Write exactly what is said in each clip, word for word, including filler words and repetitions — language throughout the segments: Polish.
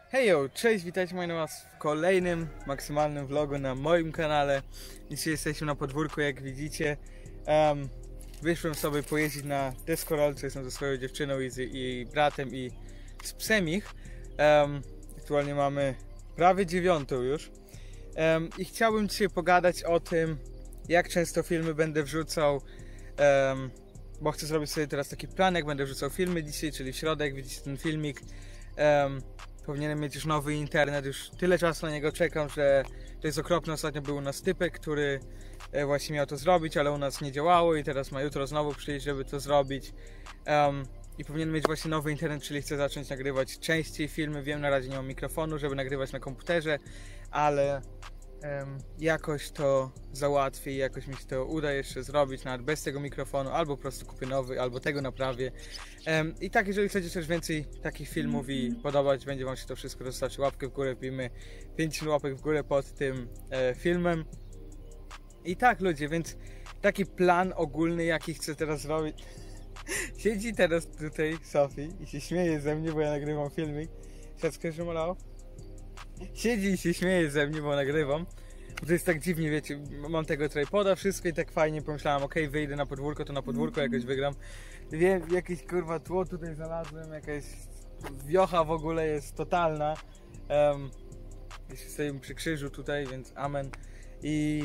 Hejo, cześć, witajcie moi na was w kolejnym maksymalnym vlogu na moim kanale. Dzisiaj jesteśmy na podwórku, jak widzicie. um, Wyszłem sobie pojeździć na deskorolce, jestem ze swoją dziewczyną i z jej bratem i z psem ich. um, Aktualnie mamy prawie dziewiątą już um, i chciałbym dzisiaj pogadać o tym, jak często filmy będę wrzucał, um, bo chcę zrobić sobie teraz taki plan, jak będę wrzucał filmy dzisiaj, czyli w środę, jak widzicie ten filmik. um, Powinienem mieć już nowy internet, już tyle czasu na niego czekam, że to jest okropne. Ostatnio był u nas typek, który właśnie miał to zrobić, ale u nas nie działało i teraz ma jutro znowu przyjść, żeby to zrobić. Um, I powinienem mieć właśnie nowy internet, czyli chcę zacząć nagrywać częściej filmy. Wiem, na razie nie mam mikrofonu, żeby nagrywać na komputerze, ale um, jakoś to załatwię i jakoś mi się to uda jeszcze zrobić, nawet bez tego mikrofonu, albo po prostu kupię nowy, albo tego naprawię. Um, I tak, jeżeli chcecie też więcej takich filmów i podobać będzie wam się to wszystko, to zostawcie łapkę w górę, bijmy pięć łapek w górę pod tym e, filmem. I tak, ludzie, więc taki plan ogólny, jaki chcę teraz zrobić. Siedzi teraz tutaj Sofii i się śmieje ze mnie, bo ja nagrywam filmik. Siedzkę się malało? Siedzi i się śmieje ze mnie, bo nagrywam. Bo to jest tak dziwnie, wiecie, mam tego tripoda, wszystko i tak fajnie pomyślałem, ok, wyjdę na podwórko, to na podwórko jakoś wygram. Wiem, jakieś kurwa tło tutaj znalazłem, jakaś wiocha w ogóle jest totalna. Um, Jeśli stoimy przy krzyżu tutaj, więc amen. I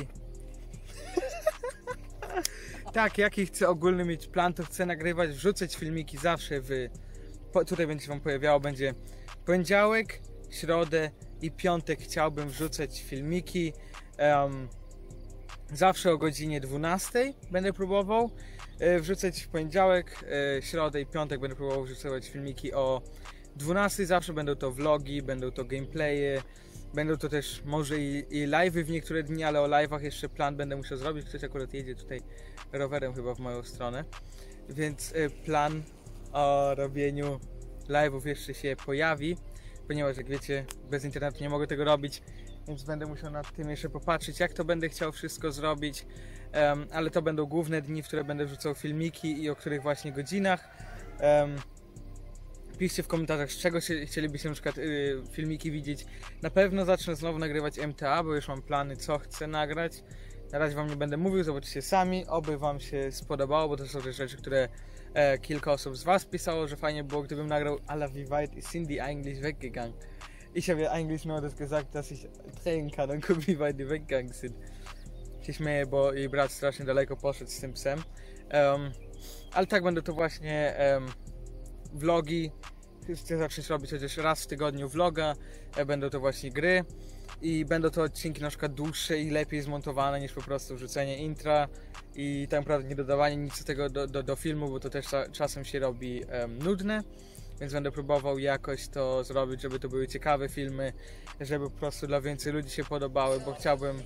tak, jaki chcę ogólny mieć plan, to chcę nagrywać, wrzucać filmiki zawsze w... Po, tutaj będzie się wam pojawiało, będzie poniedziałek, środę i piątek chciałbym wrzucać filmiki. Um, zawsze o godzinie dwunastej będę próbował e, wrzucać w poniedziałek, e, środę i piątek będę próbował wrzucać filmiki o dwunastej. Zawsze będą to vlogi, będą to gameplaye, będą to też może i, i live'y w niektóre dni, ale o live'ach jeszcze plan będę musiał zrobić. Ktoś akurat jedzie tutaj rowerem chyba w moją stronę, więc e, plan o robieniu live'ów jeszcze się pojawi, ponieważ jak wiecie, bez internetu nie mogę tego robić, więc będę musiał nad tym jeszcze popatrzeć, jak to będę chciał wszystko zrobić. Um, ale to będą główne dni, w które będę wrzucał filmiki i o których właśnie godzinach. Um, piszcie w komentarzach, z czego się, chcielibyście na przykład yy, filmiki widzieć. Na pewno zacznę znowu nagrywać M T A, bo już mam plany, co chcę nagrać. Na razie wam nie będę mówił, zobaczycie sami, oby wam się spodobało, bo to są te rzeczy, które e, kilka osób z was pisało, że fajnie było, gdybym nagrał Alla wie weit ist Cindy eigentlich weggegangen. Ich habe ja eigentlich nur das gesagt, dass ich drehen kann und guck, wie weit die weggegangen sind. Się śmieję, bo jej brat strasznie daleko poszedł z tym psem. Um, ale tak, będą to właśnie um, vlogi. Chcę zacząć robić chociaż raz w tygodniu vloga. E, będą to właśnie gry. I będą to odcinki na przykład dłuższe i lepiej zmontowane niż po prostu wrzucenie intra i tak naprawdę nie dodawanie nic do tego do, do, do filmu, bo to też czasem się robi um, nudne. Więc będę próbował jakoś to zrobić, żeby to były ciekawe filmy, żeby po prostu dla więcej ludzi się podobały, bo chciałbym...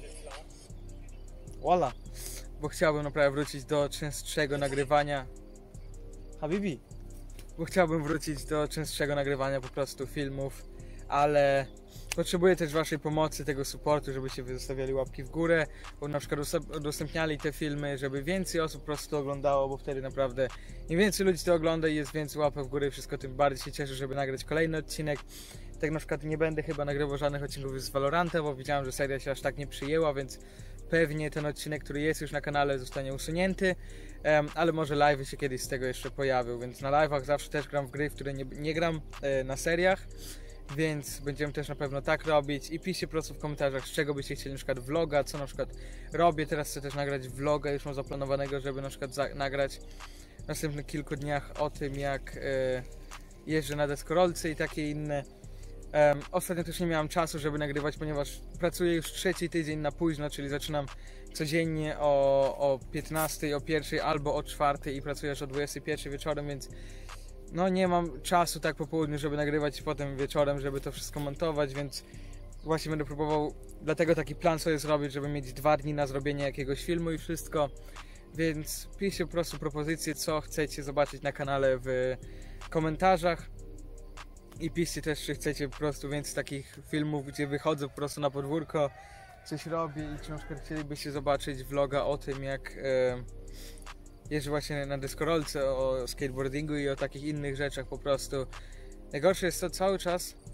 Voila! Bo chciałbym naprawdę wrócić do częstszego nagrywania... Habibi! Bo chciałbym wrócić do częstszego nagrywania po prostu filmów, ale potrzebuję też waszej pomocy, tego supportu, żebyście wy zostawiali łapki w górę, bo na przykład udostępniali te filmy, żeby więcej osób po prostu to oglądało, bo wtedy naprawdę im więcej ludzi to ogląda i jest więcej łapek w górę, wszystko tym bardziej się cieszę, żeby nagrać kolejny odcinek. Tak na przykład nie będę chyba nagrywał żadnych odcinków z Valoranta, bo widziałem, że seria się aż tak nie przyjęła, więc pewnie ten odcinek, który jest już na kanale, zostanie usunięty, um, ale może live'y się kiedyś z tego jeszcze pojawią, więc na live'ach zawsze też gram w gry, w które nie, nie gram e, na seriach. Więc będziemy też na pewno tak robić i piszcie po prostu w komentarzach, z czego byście chcieli na przykład vloga, co na przykład robię. Teraz chcę też nagrać vloga, już mam zaplanowanego, żeby na przykład nagrać w następnych kilku dniach o tym, jak e, jeżdżę na deskorolce i takie inne. Um, ostatnio też nie miałem czasu, żeby nagrywać, ponieważ pracuję już trzeci tydzień na późno, czyli zaczynam codziennie o, o piętnastej, o pierwszej albo o czwartej i pracuję aż o dwudziestej pierwszej wieczorem, więc no nie mam czasu tak po południu, żeby nagrywać i potem wieczorem, żeby to wszystko montować, więc właśnie będę próbował, dlatego taki plan sobie zrobić, żeby mieć dwa dni na zrobienie jakiegoś filmu i wszystko, więc piszcie po prostu propozycje, co chcecie zobaczyć na kanale w komentarzach i piszcie też, czy chcecie po prostu więcej takich filmów, gdzie wychodzę po prostu na podwórko, coś robię i czy na przykład chcielibyście zobaczyć vloga o tym, jak e, jeżdżę właśnie na deskorolce, o skateboardingu i o takich innych rzeczach po prostu. Najgorsze jest to cały czas,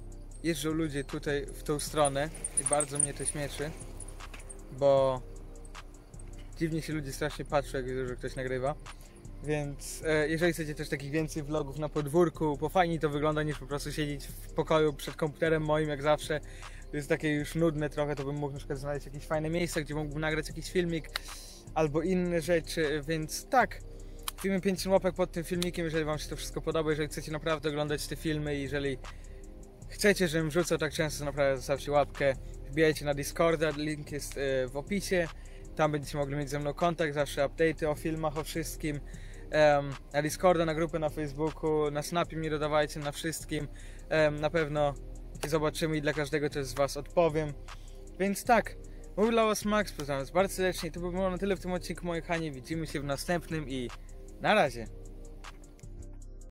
jeżdżą ludzie tutaj w tą stronę i bardzo mnie to śmieszy, bo dziwnie się ludzie strasznie patrzą, jak widzą, że ktoś nagrywa. Więc e, jeżeli chcecie też takich więcej vlogów na podwórku, bo fajniej to wygląda niż po prostu siedzieć w pokoju przed komputerem moim jak zawsze. To jest takie już nudne trochę, to bym mógł na przykład znaleźć jakieś fajne miejsce, gdzie mógłbym nagrać jakiś filmik albo inne rzeczy, więc tak. Filmy pięć łapek pod tym filmikiem, jeżeli wam się to wszystko podoba, jeżeli chcecie naprawdę oglądać te filmy, jeżeli chcecie, żebym wrzucał tak często, to naprawdę zostawcie łapkę, wbijajcie na Discorda, link jest e, w opisie, tam będziecie mogli mieć ze mną kontakt, zawsze update'y o filmach, o wszystkim. Um, na Discorda, na grupę na Facebooku, na Snapie mnie dodawajcie, na wszystkim. Um, na pewno się zobaczymy i dla każdego też z was odpowiem. Więc tak, mówił dla was Max, pozdrawiam was bardzo serdecznie. To by było na tyle w tym odcinku, moi kochani. Widzimy się w następnym i na razie.